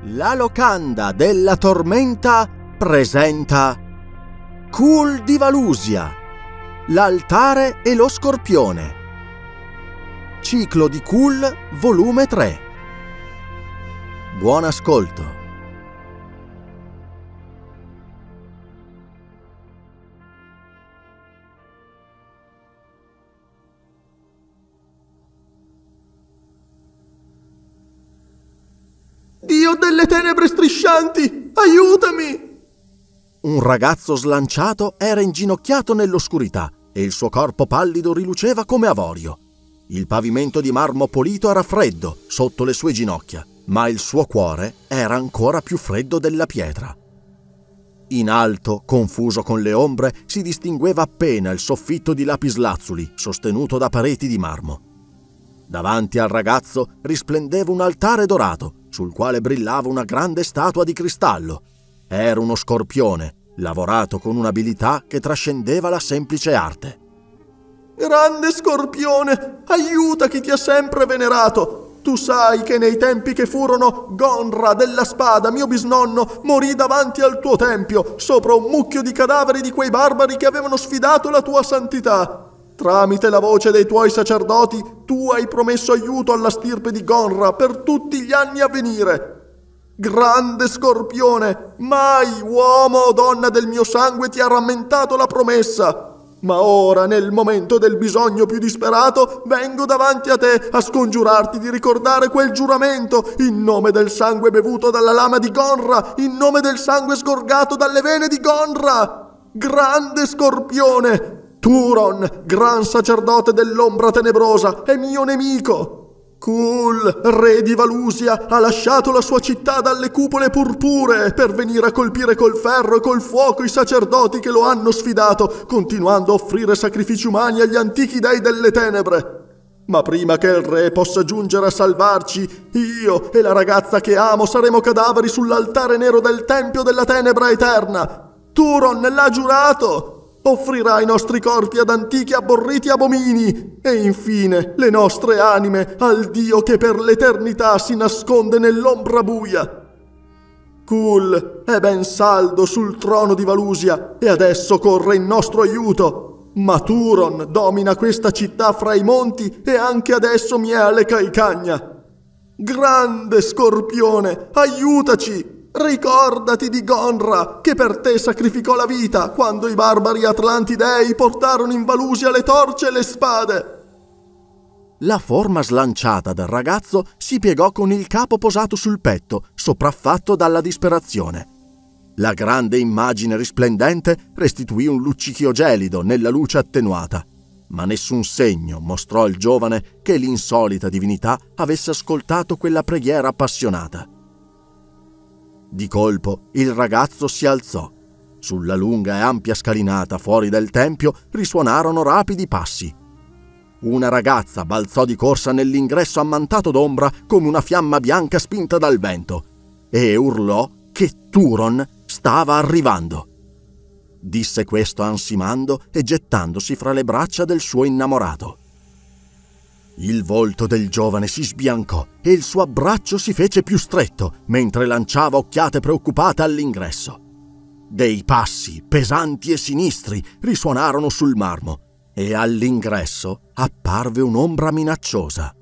La locanda della tormenta presenta Kul di Valusia, l'altare e lo scorpione. Ciclo di Kul, volume 3. Buon ascolto. Dio delle tenebre striscianti, aiutami! Un ragazzo slanciato era inginocchiato nell'oscurità e il suo corpo pallido riluceva come avorio. Il pavimento di marmo pulito era freddo sotto le sue ginocchia, ma il suo cuore era ancora più freddo della pietra. In alto, confuso con le ombre, si distingueva appena il soffitto di lapislazzuli sostenuto da pareti di marmo. Davanti al ragazzo risplendeva un altare dorato, sul quale brillava una grande statua di cristallo. Era uno scorpione, lavorato con un'abilità che trascendeva la semplice arte. Grande scorpione, aiuta chi ti ha sempre venerato! Tu sai che nei tempi che furono, Gonra della spada, mio bisnonno, morì davanti al tuo tempio, sopra un mucchio di cadaveri di quei barbari che avevano sfidato la tua santità. Tramite la voce dei tuoi sacerdoti, tu hai promesso aiuto alla stirpe di Gonra per tutti gli anni a venire. Grande scorpione, mai uomo o donna del mio sangue ti ha rammentato la promessa. Ma ora, nel momento del bisogno più disperato, vengo davanti a te a scongiurarti di ricordare quel giuramento in nome del sangue bevuto dalla lama di Gonra, in nome del sangue sgorgato dalle vene di Gonra. Grande scorpione! Turon, gran sacerdote dell'ombra tenebrosa, è mio nemico. Kul, re di Valusia, ha lasciato la sua città dalle cupole purpuree per venire a colpire col ferro e col fuoco i sacerdoti che lo hanno sfidato, continuando a offrire sacrifici umani agli antichi dei delle tenebre. Ma prima che il re possa giungere a salvarci, io e la ragazza che amo saremo cadaveri sull'altare nero del tempio della tenebra eterna. Turon l'ha giurato! Offrirà i nostri corpi ad antichi abborriti abomini e infine le nostre anime al Dio che per l'eternità si nasconde nell'ombra buia. Kul è ben saldo sul trono di Valusia e adesso corre in nostro aiuto, ma Turon domina questa città fra i monti e anche adesso mi è alle calcagna. Grande scorpione, aiutaci! Ricordati di Gonra, che per te sacrificò la vita quando i barbari Atlantidei portarono in Valusia le torce e le spade. La forma slanciata del ragazzo si piegò con il capo posato sul petto, sopraffatto dalla disperazione. La grande immagine risplendente restituì un luccichio gelido nella luce attenuata, ma nessun segno mostrò al giovane che l'insolita divinità avesse ascoltato quella preghiera appassionata. Di colpo il ragazzo si alzò. Sulla lunga e ampia scalinata fuori del tempio risuonarono rapidi passi. Una ragazza balzò di corsa nell'ingresso ammantato d'ombra come una fiamma bianca spinta dal vento e urlò che Turon stava arrivando. Disse questo ansimando e gettandosi fra le braccia del suo innamorato. Il volto del giovane si sbiancò e il suo abbraccio si fece più stretto mentre lanciava occhiate preoccupate all'ingresso. Dei passi pesanti e sinistri risuonarono sul marmo e all'ingresso apparve un'ombra minacciosa.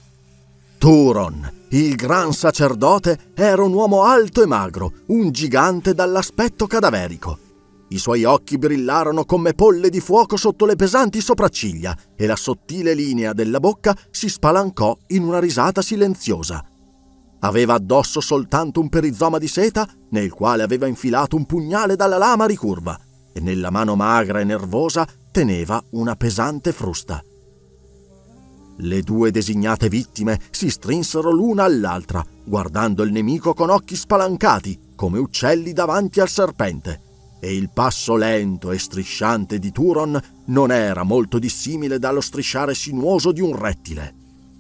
Turon, il gran sacerdote, era un uomo alto e magro, un gigante dall'aspetto cadaverico. I suoi occhi brillarono come polle di fuoco sotto le pesanti sopracciglia e la sottile linea della bocca si spalancò in una risata silenziosa. Aveva addosso soltanto un perizoma di seta nel quale aveva infilato un pugnale dalla lama ricurva e nella mano magra e nervosa teneva una pesante frusta. Le due designate vittime si strinsero l'una all'altra, guardando il nemico con occhi spalancati come uccelli davanti al serpente. E il passo lento e strisciante di Turon non era molto dissimile dallo strisciare sinuoso di un rettile.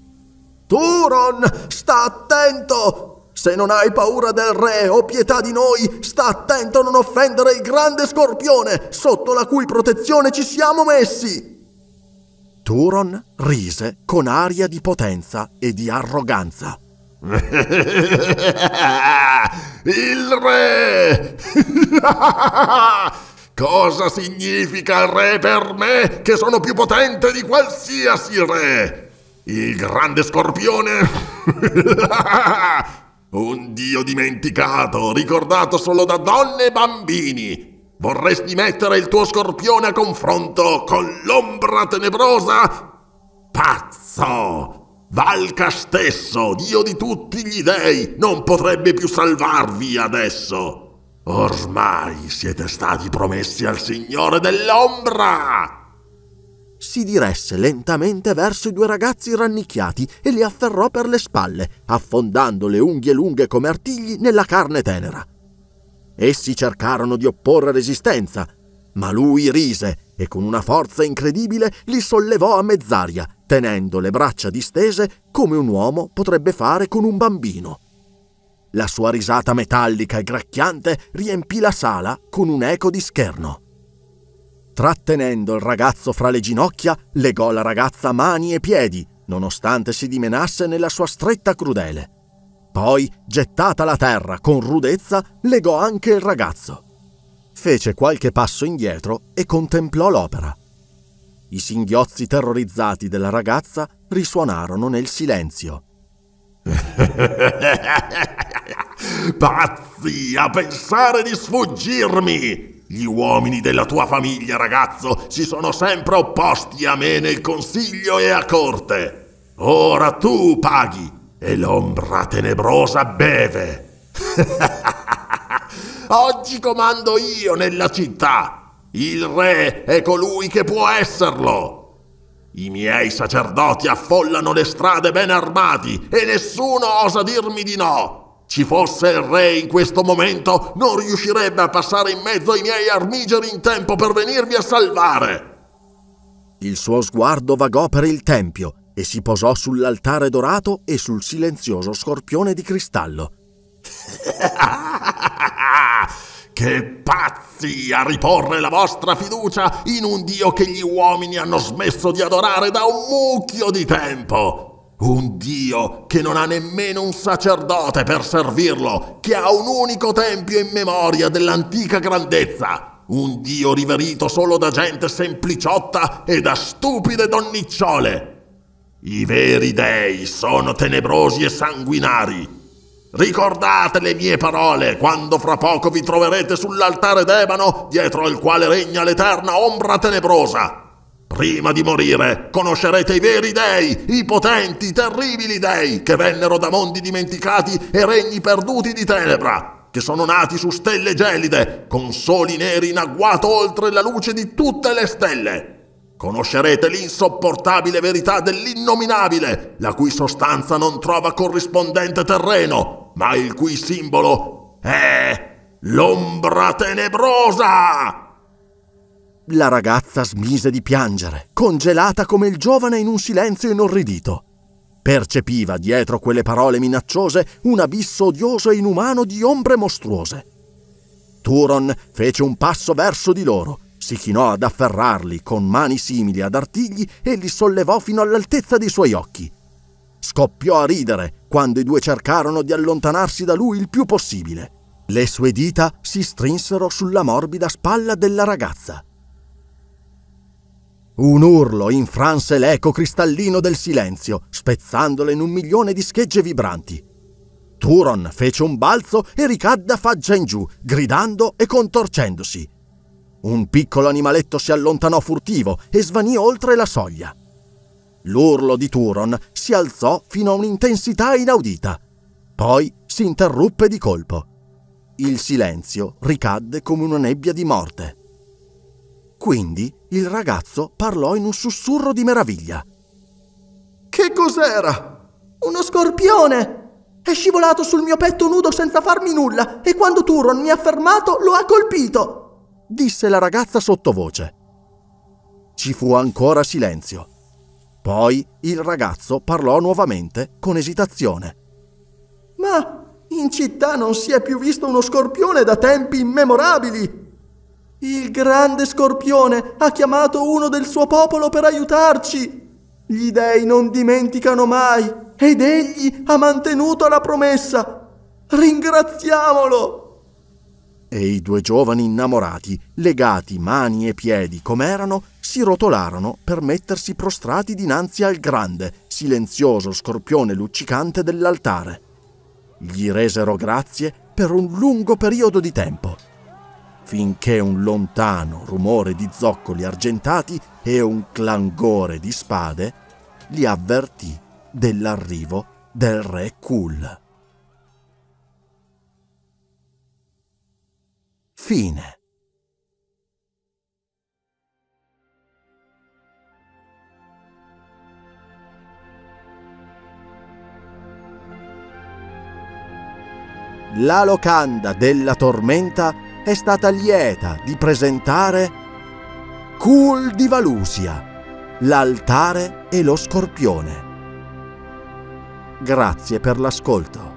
Turon, sta attento! Se non hai paura del re o pietà di noi, sta attento a non offendere il grande scorpione, sotto la cui protezione ci siamo messi! Turon rise con aria di potenza e di arroganza. Il re! Cosa significa il re per me, che sono più potente di qualsiasi re? Il grande scorpione? Un dio dimenticato, ricordato solo da donne e bambini. Vorresti mettere il tuo scorpione a confronto con l'ombra tenebrosa? Pazzo! Valka stesso, dio di tutti gli dei, non potrebbe più salvarvi adesso. Ormai siete stati promessi al Signore dell'Ombra! Si diresse lentamente verso i due ragazzi rannicchiati e li afferrò per le spalle, affondando le unghie lunghe come artigli nella carne tenera. Essi cercarono di opporre resistenza, ma lui rise e con una forza incredibile li sollevò a mezz'aria, tenendo le braccia distese come un uomo potrebbe fare con un bambino. La sua risata metallica e gracchiante riempì la sala con un eco di scherno. Trattenendo il ragazzo fra le ginocchia, legò la ragazza mani e piedi, nonostante si dimenasse nella sua stretta crudele. Poi, gettata la terra con rudezza, legò anche il ragazzo. Fece qualche passo indietro e contemplò l'opera. I singhiozzi terrorizzati della ragazza risuonarono nel silenzio. Pazzi a pensare di sfuggirmi! Gli uomini della tua famiglia, ragazzo, si sono sempre opposti a me nel consiglio e a corte. Ora tu paghi e l'ombra tenebrosa beve. Oggi comando io nella città. Il re è colui che può esserlo. I miei sacerdoti affollano le strade ben armati e nessuno osa dirmi di no. Ci fosse il re in questo momento, non riuscirebbe a passare in mezzo ai miei armigeri in tempo per venirmi a salvare. Il suo sguardo vagò per il tempio e si posò sull'altare dorato e sul silenzioso scorpione di cristallo. Che pazzi a riporre la vostra fiducia in un dio che gli uomini hanno smesso di adorare da un mucchio di tempo. Un dio che non ha nemmeno un sacerdote per servirlo, che ha un unico tempio in memoria dell'antica grandezza. Un dio riverito solo da gente sempliciotta e da stupide donnicciole. I veri dei sono tenebrosi e sanguinari. Ricordate le mie parole quando fra poco vi troverete sull'altare d'ebano dietro al quale regna l'eterna ombra tenebrosa. Prima di morire conoscerete i veri dei, i potenti, terribili dei che vennero da mondi dimenticati e regni perduti di tenebra, che sono nati su stelle gelide, con soli neri in agguato oltre la luce di tutte le stelle. Conoscerete l'insopportabile verità dell'innominabile, la cui sostanza non trova corrispondente terreno, ma il cui simbolo è l'ombra tenebrosa! La ragazza smise di piangere, congelata come il giovane in un silenzio inorridito. Percepiva dietro quelle parole minacciose un abisso odioso e inumano di ombre mostruose. Turon fece un passo verso di loro, si chinò ad afferrarli con mani simili ad artigli e li sollevò fino all'altezza dei suoi occhi. Scoppiò a ridere quando i due cercarono di allontanarsi da lui il più possibile. Le sue dita si strinsero sulla morbida spalla della ragazza. Un urlo infranse l'eco cristallino del silenzio, spezzandolo in 1.000.000 di schegge vibranti. Turon fece un balzo e ricadde a faccia in giù, gridando e contorcendosi. Un piccolo animaletto si allontanò furtivo e svanì oltre la soglia. L'urlo di Turon si alzò fino a un'intensità inaudita. Poi si interruppe di colpo. Il silenzio ricadde come una nebbia di morte. Quindi il ragazzo parlò in un sussurro di meraviglia. Che cos'era? Uno scorpione! È scivolato sul mio petto nudo senza farmi nulla e quando Turon mi ha fermato lo ha colpito, disse la ragazza sottovoce. Ci fu ancora silenzio. Poi il ragazzo parlò nuovamente con esitazione. Ma in città non si è più visto uno scorpione da tempi immemorabili. Il grande scorpione ha chiamato uno del suo popolo per aiutarci. Gli dei non dimenticano mai ed egli ha mantenuto la promessa. Ringraziamolo! E i due giovani innamorati, legati mani e piedi com'erano, si rotolarono per mettersi prostrati dinanzi al grande, silenzioso scorpione luccicante dell'altare. Gli resero grazie per un lungo periodo di tempo, finché un lontano rumore di zoccoli argentati e un clangore di spade li avvertì dell'arrivo del re Kul. Fine. La locanda della tormenta è stata lieta di presentare Kul di Valusia, l'altare e lo scorpione. Grazie per l'ascolto.